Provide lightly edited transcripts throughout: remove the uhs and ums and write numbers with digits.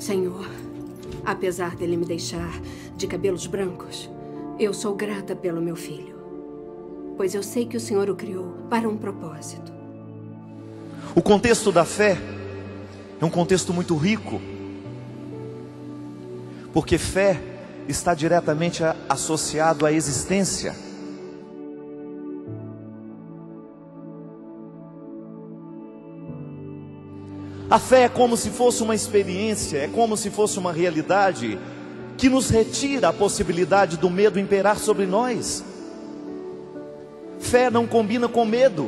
Senhor, apesar dele me deixar de cabelos brancos, eu sou grata pelo meu filho, pois eu sei que o Senhor o criou para um propósito. O contexto da fé é um contexto muito rico, porque fé está diretamente associado à existência. A fé é como se fosse uma experiência, é como se fosse uma realidade que nos retira a possibilidade do medo imperar sobre nós. Fé não combina com medo.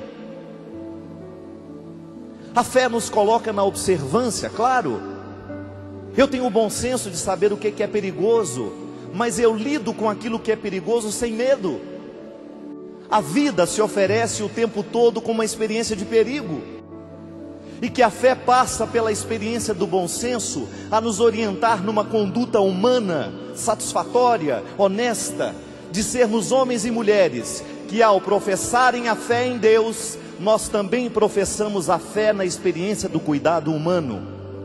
A fé nos coloca na observância, claro. Eu tenho o bom senso de saber o que é perigoso, mas eu lido com aquilo que é perigoso sem medo. A vida se oferece o tempo todo como uma experiência de perigo, e que a fé passa pela experiência do bom senso a nos orientar numa conduta humana, satisfatória, honesta, de sermos homens e mulheres que, ao professarem a fé em Deus, nós também professamos a fé na experiência do cuidado humano.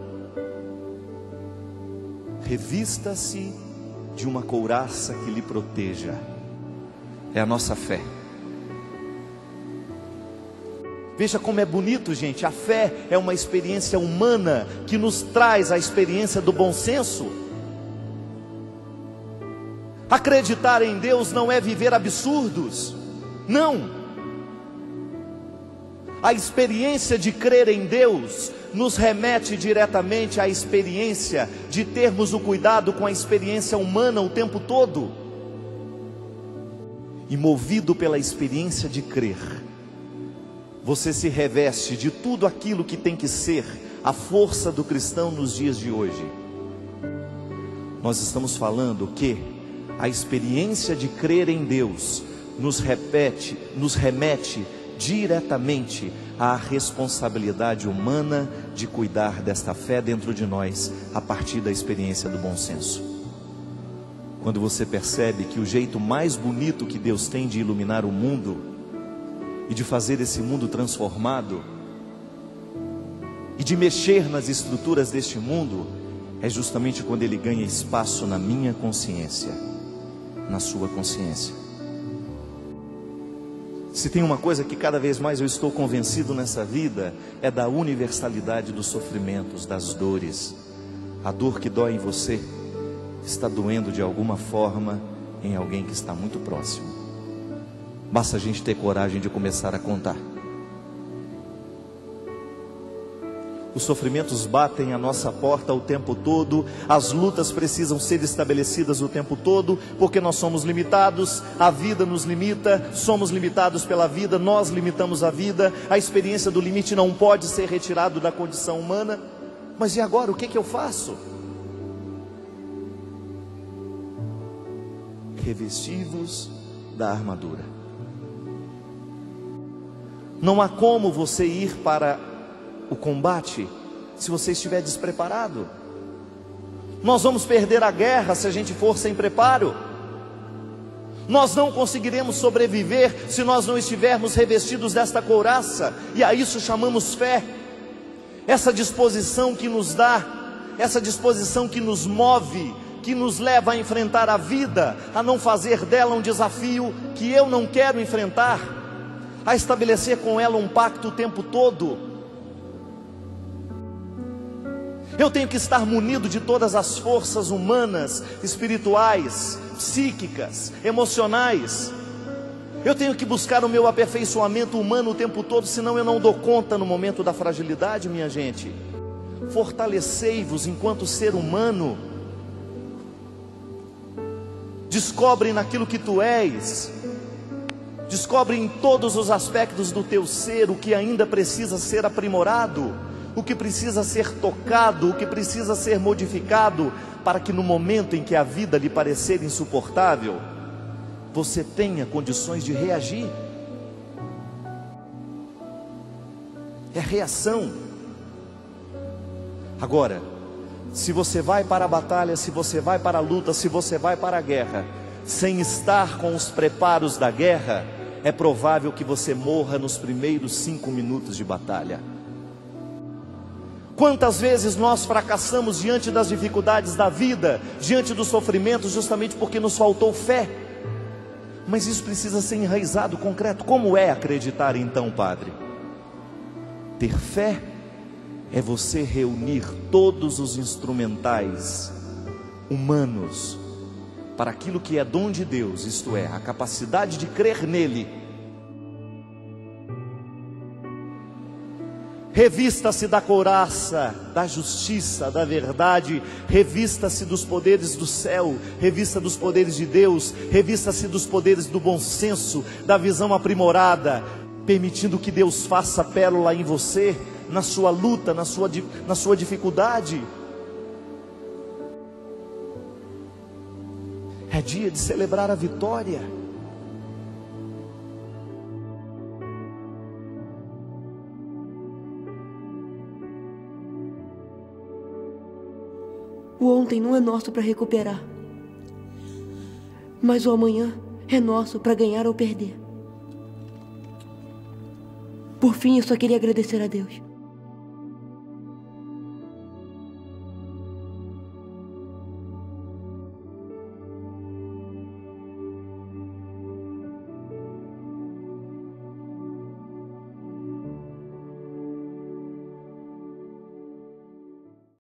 Revista-se de uma couraça que lhe proteja. É a nossa fé. Veja como é bonito, gente. A fé é uma experiência humana que nos traz a experiência do bom senso. Acreditar em Deus não é viver absurdos. Não. A experiência de crer em Deus nos remete diretamente à experiência de termos o cuidado com a experiência humana o tempo todo. E movido pela experiência de crer, você se reveste de tudo aquilo que tem que ser a força do cristão nos dias de hoje. Nós estamos falando que a experiência de crer em Deus nos remete diretamente à responsabilidade humana de cuidar desta fé dentro de nós, a partir da experiência do bom senso. Quando você percebe que o jeito mais bonito que Deus tem de iluminar o mundo e de fazer esse mundo transformado e de mexer nas estruturas deste mundo é justamente quando ele ganha espaço na minha consciência, na sua consciência. Se tem uma coisa que cada vez mais eu estou convencido nessa vida, é da universalidade dos sofrimentos, das dores. A dor que dói em você está doendo de alguma forma em alguém que está muito próximo. Basta a gente ter coragem de começar a contar. Os sofrimentos batem a nossa porta o tempo todo, as lutas precisam ser estabelecidas o tempo todo, porque nós somos limitados, a vida nos limita, somos limitados pela vida, nós limitamos a vida, a experiência do limite não pode ser retirado da condição humana. Mas e agora, o que eu faço? Revesti-vos da armadura. Não há como você ir para o combate se você estiver despreparado. Nós vamos perder a guerra se a gente for sem preparo. Nós não conseguiremos sobreviver se nós não estivermos revestidos desta couraça, e a isso chamamos fé. Essa disposição que nos dá, essa disposição que nos move, que nos leva a enfrentar a vida, a não fazer dela um desafio que eu não quero enfrentar, a estabelecer com ela um pacto o tempo todo. Eu tenho que estar munido de todas as forças humanas, espirituais, psíquicas, emocionais. Eu tenho que buscar o meu aperfeiçoamento humano o tempo todo, senão eu não dou conta no momento da fragilidade, minha gente. Fortalecei-vos enquanto ser humano. Descobre naquilo que tu és. Descobre em todos os aspectos do teu ser o que ainda precisa ser aprimorado, o que precisa ser tocado, o que precisa ser modificado, para que no momento em que a vida lhe parecer insuportável, você tenha condições de reagir. É reação. Agora, se você vai para a batalha, se você vai para a luta, se você vai para a guerra, sem estar com os preparos da guerra, é provável que você morra nos primeiros 5 minutos de batalha. Quantas vezes nós fracassamos diante das dificuldades da vida, diante dos sofrimentos, justamente porque nos faltou fé. Mas isso precisa ser enraizado, concreto. Como é acreditar então, Padre? Ter fé é você reunir todos os instrumentais humanos para aquilo que é dom de Deus, isto é, a capacidade de crer nele. Revista-se da couraça, da justiça, da verdade, revista-se dos poderes do céu, revista dos poderes de Deus, revista-se dos poderes do bom senso, da visão aprimorada, permitindo que Deus faça pérola em você, na sua luta, na sua dificuldade. É dia de celebrar a vitória. O ontem não é nosso para recuperar, mas o amanhã é nosso para ganhar ou perder. Por fim, eu só queria agradecer a Deus